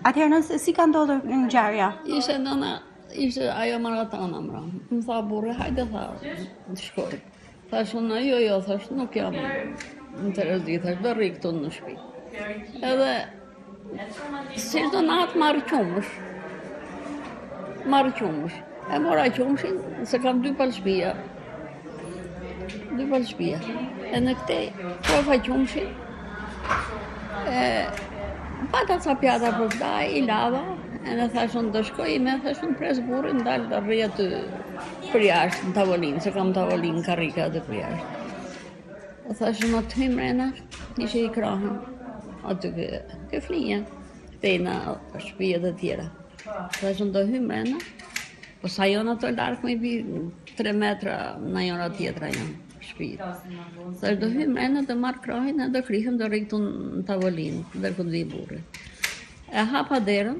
Atëherë si ka ndodhur ngjarja? Ishte ajo maratona, më tha burri, hajde, tha, shkoj. Thash unë, jo, thash, nuk jam në Terezi, thash, do rri këtu në shtëpi. Edhe, si çdo natë marrë qumësh. E mora qumshin, se kam dy palë shtëpia. E në këte, profa qumshin, pata ca pjata për këta, i lava, e në thash unë do shkoj, me thash unë pres burrin, dalë të rri aty për jashtë në tavolinë, se kam tavolinë karrike aty për jashtë. E thash unë atë hymë mrena, ishe i krahën, aty ke flinja, këtejna shtëpijet e tjera. Thash unë do hymë mrena, po sa jonë ato larkë me bi 3 metra në jona tjetra janë shtëpijet. Thash do hymë mrena, do marrë krahin, e do krihem, do rri këtu në tavolinë, dhe këtë vi burri. E hapa derën,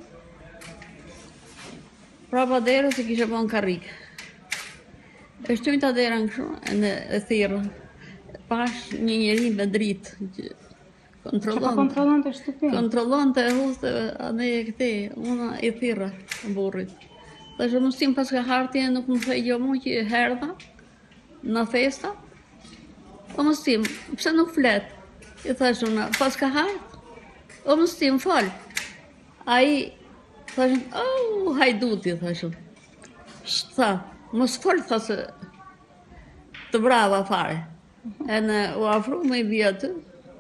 prapa derën se kishe bon karrike. E shtyjnë ta derën kështu, e thirrën. Pash një njeri me dritë që kontrollonte shtëpinë. Kontrollonte e huste ane e këte, unë i thirra burrit. Dhe që mësim pas ka hartje nuk më thej jo mu që herdha në festa. O mësim, pse nuk flet? I thash unë, pas ka hartë? O mësim, fal. Ai thashun, hajduti, thashun. Tha, mos fol, tha se të brava fare. E në u afru me i bia të,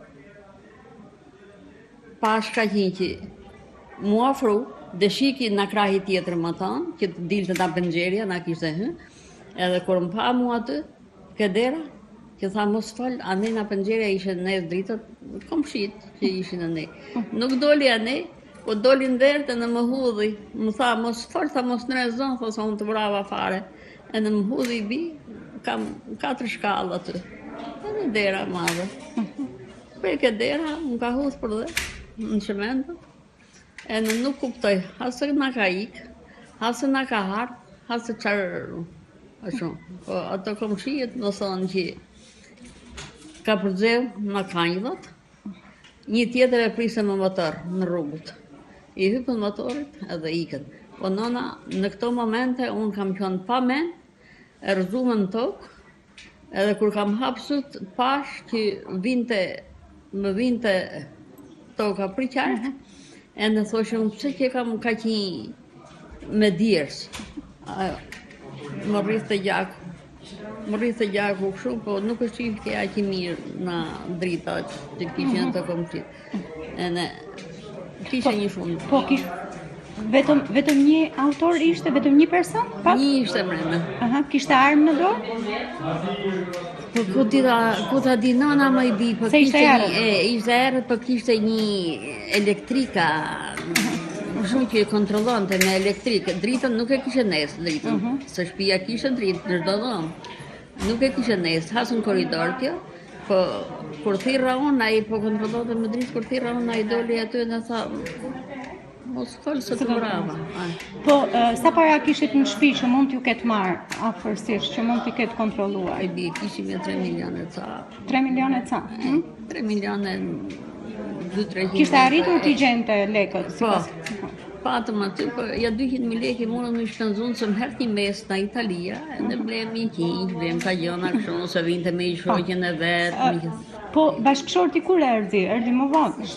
pash ka që mu afru, dhe shiki në krahi tjetër më thanë, që të dilte nga pëngjerja, nga kishte hë, edhe kur më pa mu aty, këdera, që tha mos fol, ane nga pëngjerja ishe në dritët, komshit që ishin ane. Nuk doli ane, po doli në derë në më hudhi, më tha mos fol, tha mos në rezon, tha sa unë të brava fare. E në më hudhi bi, kam 4 shkallë aty, e në dera madhe. Për këtë dera, më ka hudhë për dhe, në qëmendë, e në nuk kuptoj, hasë nga ka ikë, hasë nga ka hartë, hasë qarë, po ato komshijet më thonë që ka përzeu në kanjëvat, një tjetër e prisë më motor në rrugët. I hypën motorit edhe ikën. Po nona, në këto momente, unë kam qënë pa men, e rëzume në tokë, edhe kur kam hapsut, pash që më vinte toka për qartë, e në thoshëm, pëse që kam ka që me djerës. Më rrithë të gjaku këshu, po nuk është që kja që mirë në drita që kishin të komshit. E në kishe një shumë. Po vetëm një autor ishte, vetëm një person? Një ishte mrena. Kishte armë në dorë? Po ku ta di nana më i bi, po ishte erët, po kishte një elektrika, shumë që kontrollonte me elektrikë. Dritën nuk e kishe nesë dritën, se shtëpia kishe dritë në çdo dhomë. Nuk e kishe nesë, hasë në koridor kjo, po kur thirra unë, ai po kontrollonte me dritë, kur thirra unë, ai doli aty dhe tha, mos fol se të brava. Po, sa para kishit në shtëpi që mund t'ju ketë marrë afërsisht, që mund t'i ketë kontrolluar? Ai bi, kishim 3 milione ca. 3 milione ca? 3 milione 2-300. Kishte arritur t'i gjente lekët? Po, patëm aty, po ja 200.000 lekë mundën në shpenzunë se më hertë një mes në Italia, edhe blem një qinjë, blem ka gjona kështu, se vinte me i shoqen e vetë. Po, bashkëshorti kur erdi më vonë?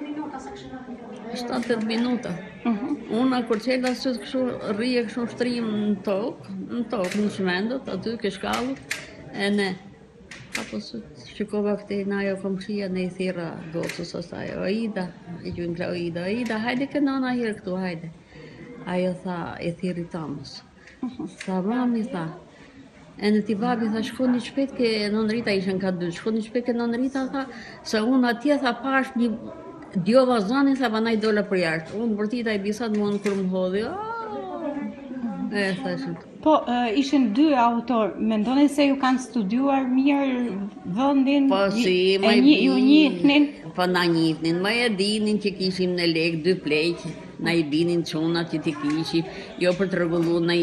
7-8 minuta. Unë kur qela sëtë kështu rrije kështu shtrim në tokë, në shmendët, aty ke shkallët, e ne, apo sëtë shikova këte në ajo komshia në i thira gocës asaj, Aida, e gjujnë kra Aida, hajde kënona hirë këtu, hajde. Ajo tha, e thiri Tamës. Tha, mami, tha, e në ti babi, tha, shko një shpet ke non Rita, ishen ka 2, shko një shpet ke non Rita, tha, se unë atje, tha, pash një djova zanin, tha, banaj dola për jartë. Unë vërtita i bisat mund kur më hodhi, e thashën. Po, ishin 2 autor, mendoni se ju kanë studiuar mirë vendin? Po si, ju njihnin? Po na njihnin, më e dinin që kishim në lek 2 pleq, na i binin çunat që ti kishim, jo për të rregullu në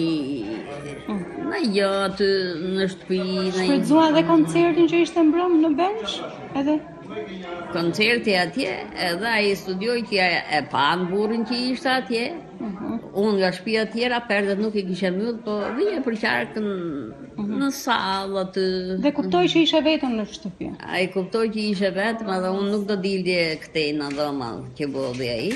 jatë, në shtëpi. Shfrytzuan edhe koncertin që ishte mbrëm në Bensh? Edhe? koncerti atje, edhe ai studioi që e pa në burrin që ishte atje. Unë nga shtëpia tjera, perdet nuk i kishe mbyll, po vije për qarkën në sallë aty. Dhe kuptoj që ishe vetëm në shtëpi. Ai kuptoi që ishe vetëm, edhe unë nuk do dilje këtej në dhoma që bodhi ai.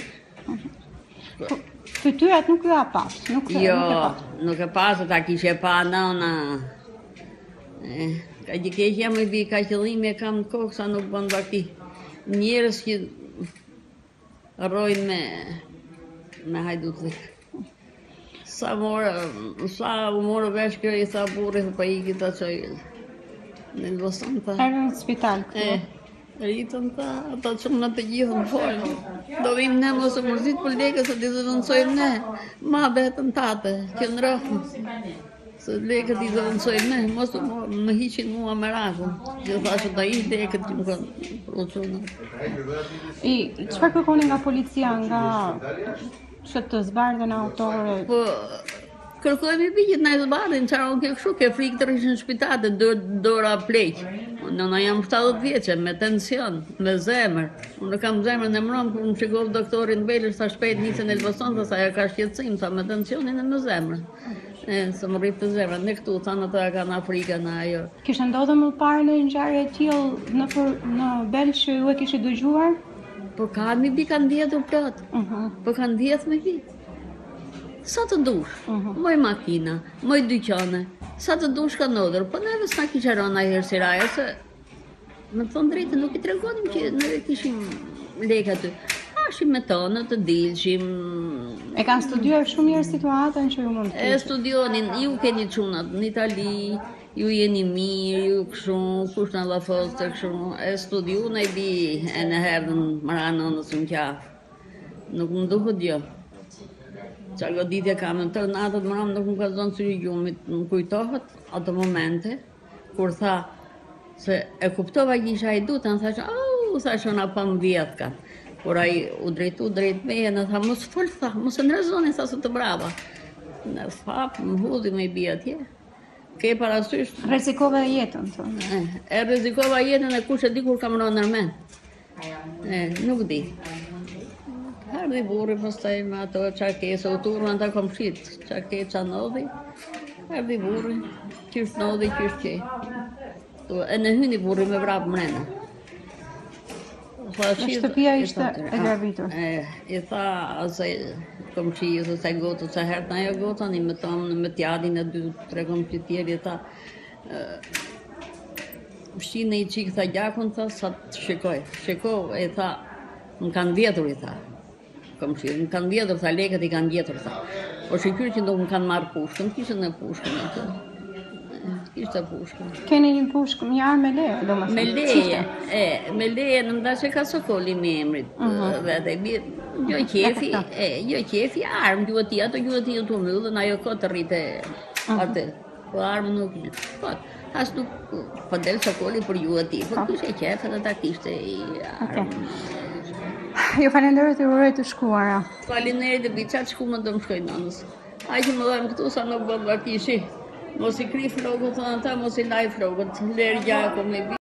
Fytyrat nuk ju a pas, nuk e pas. Nuk e pas, ta kishe pa nana. Ka që keq jam i bi, ka qëllimi e kam në kokë, sa nuk bën baki. Njerës që rrojnë me hajdutlik. Sa u morë vesh kjo i tha burri, pa i kita qoj në Elbasan, tha. Erë në spital këtu. Rritën ta, ata qëmë në të gjithë në folë. Do vim ne mos e mërzit për leke, se ti zëvëndsojmë ne. Ma betën tate, që në rëfën. Se leket i zëvëndsojmë ne, mos më hiqin mua me rakën. Që thashë ta i leket që më kanë proqunë. Çfarë kërkoni nga policia, nga që të zbardhen autore? Po, kërkojmë i bijit në e zbardhin, qarë unë ke këshu, ke frikë të rishë në shpitate, dora pleqë. Nëna jam 70 vjeqe, me tension, me zemër. Unë kam zemër në mërëm, kër më shikov doktorin Belësh, sa shpejt nisën e Elbasan, sa ja ka shqetësim, sa me tensionin e me zemër. Se më rritë të zemër, në këtu, sa në të e ka në Afrika, në ajo. Kishtë ndodhë më parë në ngjarje e tillë në Belë që ju e kishtë dëgjuar? Po ka mi bi kanë djetur plot, po kanë djetë me bi. Sa të dush, moj makina, moj dyqane, sa të dush ka nodër, po neve s'na kisharon a herë si raja, se me të thonë drejtë nuk i tregonim që neve kishim leka të. Ashim me tonë, të dilshim. E kanë studiuar shumë mirë situatën që ju mund të E studionin, ju keni qunat në Itali, ju jeni mirë, ju këshu, kush në lafos të këshu, e studiu në i bi e në herë në marano në së më qafë. Nuk më duhet jo. Qa goditja kam në tërë natët më ramë nuk më ka zonë së gjumit, më kujtohet ato momente, kur tha, se e kuptova që isha i duta, në thashë, thashë ona pa më vjetë ka. Kur ai u drejtu drejt meje, në tha, mos fol, tha, mos e nërezoni, sa së të brava. Në thap, më hudhi me i bia atje. Ke parasysh? Rrezikove jetën, thonë. E rrezikova jetën e kush e di kur kam rënë nërmen. Nuk di. Ardhi burri pastaj me ato qarkesa, u turën ata komshit, qarkesa nodhi. Ardhi burri, qysh nodhi, qysh qej. E në hyni burri me vrap mrena. Shtëpia ishte e gravitur. I tha, ase komshijës, ose gotët, se herët në ajo gotën, i me tomë me tjadin e 2-3 komshit tjeri, i tha, shqinë i qikë, tha gjakun, tha, sa të shikoj, i tha, më kanë vjetur, i tha, komshijës, më kanë vjetur, tha, leket i kanë vjetur, tha, po shikyrë që do më kanë marrë pushkën, kishën e pushkën, i tha. Kishte pushkën. Keni një pushkë mjarë me leje, do më thënë? Me leje, në mda që ka sokoli me emrit. Vete, jo qefi, armë, gjuhëti, ato gjuhëti të mëllë, në ajo këtë të rrite atë. Po armë nuk një. Po, as nuk, po del sokoli për gjuhëti, po kishe qefë dhe ta kishte i armë. Jo, falenderoj të uroj të shkuara. Falenderoj të bica të shku më të më shkoj nënës. A që më dhejmë këtu sa nuk bëtë bakishi. Mos i kri flokët, thonë ata, mos i laj flokët, lerë gjako me bi.